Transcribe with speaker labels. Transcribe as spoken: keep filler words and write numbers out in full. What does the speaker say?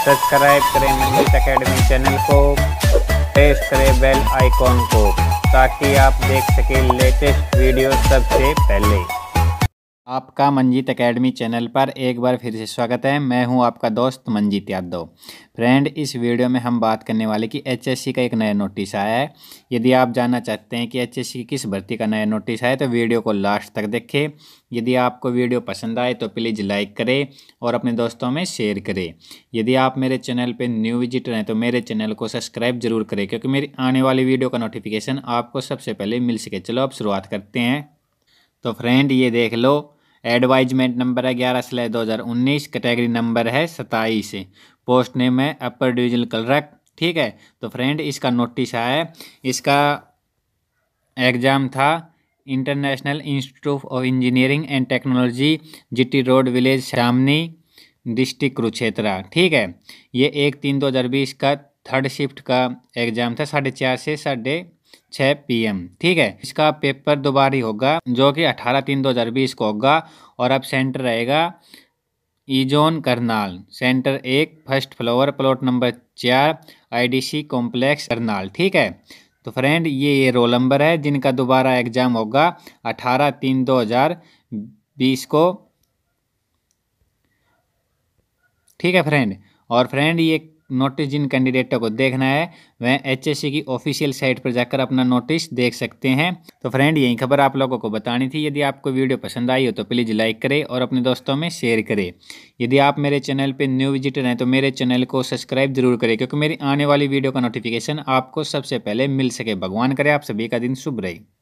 Speaker 1: Subscribe करें Manjit academy channel को, press करें बेल आइकॉन को ताकि आप देख सकें लेटेस्ट वीडियो सबसे पहले। आपका मंजित एकेडमी चैनल पर एक बार फिर से स्वागत है। मैं हूं आपका दोस्त मंजित यादव। फ्रेंड, इस वीडियो में हम बात करने वाले कि एचएससी का एक नया नोटिस आया है। यदि आप जानना चाहते हैं कि एचएससी की किस भर्ती का नया नोटिस आया तो वीडियो को लास्ट तक देखें। यदि आपको वीडियो पसंद आए तो प्लीज़ लाइक करें और अपने दोस्तों में शेयर करें। यदि आप मेरे चैनल पर न्यू विजिटर हैं तो मेरे चैनल को सब्सक्राइब जरूर करें, क्योंकि मेरी आने वाली वीडियो का नोटिफिकेशन आपको सबसे पहले मिल सके। चलो अब शुरुआत करते हैं। तो फ्रेंड, ये देख लो, एडवाइजमेंट नंबर है ग्यारह स्लैश दो हज़ार उन्नीस, कैटेगरी नंबर है सत्ताईस, पोस्ट नेम है अपर डिविजनल क्लर्क। ठीक है, तो फ्रेंड इसका नोटिस आया है। इसका एग्ज़ाम था international institute of engineering and technology, GT road, village Shamni, district Kurukshetra. ठीक है, ये एक तीन दो हज़ार बीस का थर्ड शिफ्ट का एग्ज़ाम था, साढ़े चार से साढ़े छः पी एम। ठीक है, इसका पेपर दोबारा होगा जो कि अठारह तीन दो हज़ार बीस को होगा। और अब सेंटर रहेगा ईजोन करनाल, सेंटर एक, फर्स्ट फ्लोर, प्लॉट नंबर चार, आईडीसी कॉम्प्लेक्स करनाल। ठीक है, तो फ्रेंड ये ये रोल नंबर है जिनका दोबारा एग्ज़ाम होगा अठारह तीन दो हज़ार बीस को। ठीक है फ्रेंड, और फ्रेंड ये नोटिस जिन कैंडिडेटों को देखना है वह एचएससी की ऑफिशियल साइट पर जाकर अपना नोटिस देख सकते हैं। तो फ्रेंड, यही खबर आप लोगों को बतानी थी। यदि आपको वीडियो पसंद आई हो तो प्लीज़ लाइक करें और अपने दोस्तों में शेयर करें। यदि आप मेरे चैनल पे न्यू विजिटर हैं तो मेरे चैनल को सब्सक्राइब जरूर करें, क्योंकि मेरी आने वाली वीडियो का नोटिफिकेशन आपको सबसे पहले मिल सके। भगवान करे आप सभी का दिन शुभ रहे।